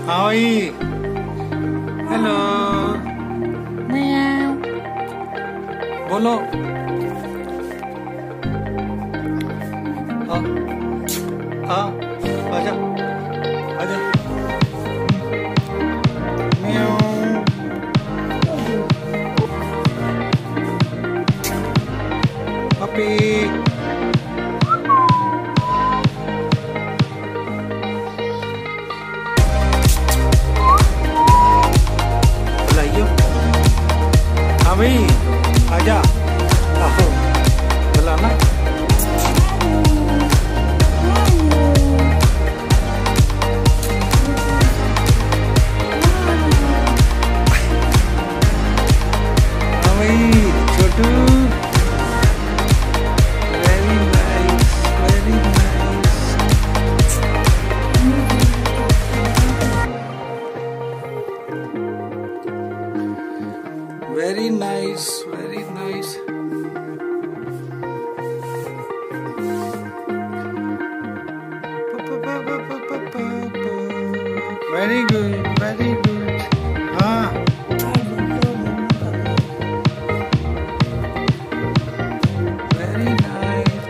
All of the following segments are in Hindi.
हाँ भाई। हेलो। म्याऊ। बोलो। हाँ हाँ, आजा आजा। म्याऊ। पपी। हाँ भाई, आजा। आओ, बुलाना। हाँ भाई, Chhotu. Very nice, very nice. Very nice, very nice. Very good, very good. हाँ, वेरी नाइस।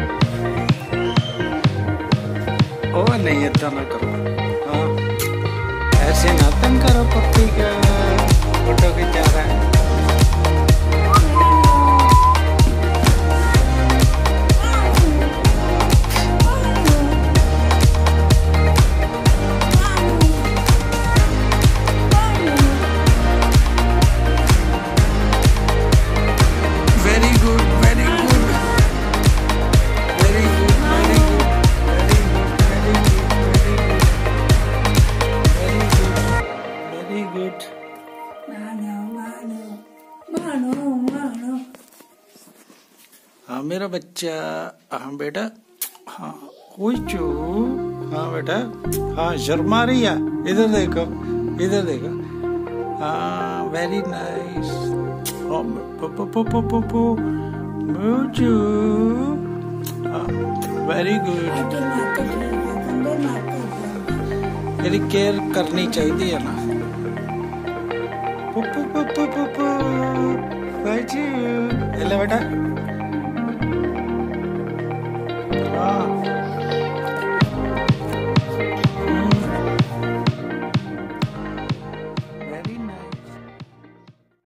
ओ नहीं, इतना ना करो। हाँ, ऐसे ना तंग करो पप्पी का। फोटो खिंचा रहा है। Very good, very good, very good, very good, very good, very good, very good. हाँ मेरा बच्चा। हाँ बेटा। हाँ चू। हाँ बेटा। हाँ शर्मा रही है। इधर देखो, इधर देखो। हाँ वेरी नाइस। Very good. मेरी केयर करनी चाहिए है ना। हेलो बेटा। हाँ